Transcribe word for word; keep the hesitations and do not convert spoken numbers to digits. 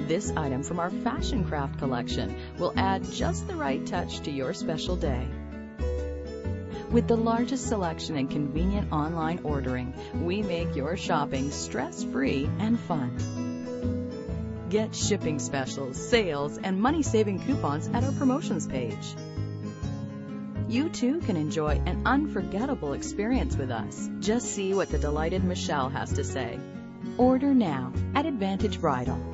This item from our Fashion Craft collection will add just the right touch to your special day. With the largest selection and convenient online ordering, we make your shopping stress-free and fun. Get shipping specials, sales, and money-saving coupons at our promotions page. You too can enjoy an unforgettable experience with us. Just see what the delighted Michelle has to say. Order now at Advantage Bridal.